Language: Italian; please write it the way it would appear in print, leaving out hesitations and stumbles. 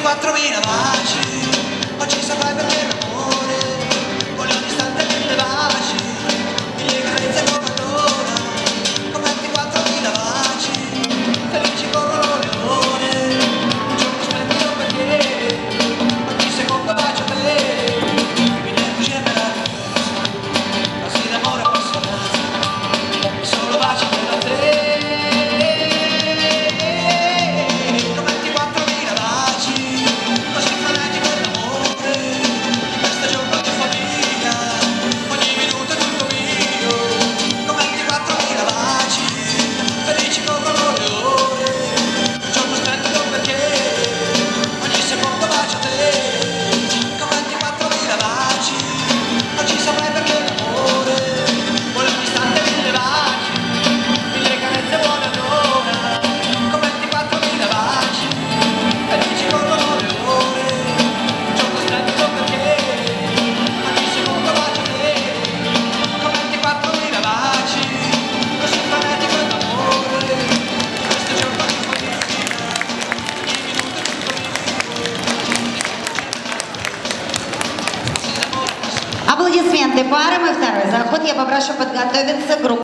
24.000 baci, oggi saprai perché l'amore vuole ogni istante 1000 baci, mille carezze come allora, come 24.000 baci, felici corrono le ore, un giorno splendido perché ogni secondo bacio a te, mi bugie meraviglioso, così d'amore appassionato, e solo baci per te. Аплодисменты пары. Мой второй заход. Я попрошу подготовиться группу.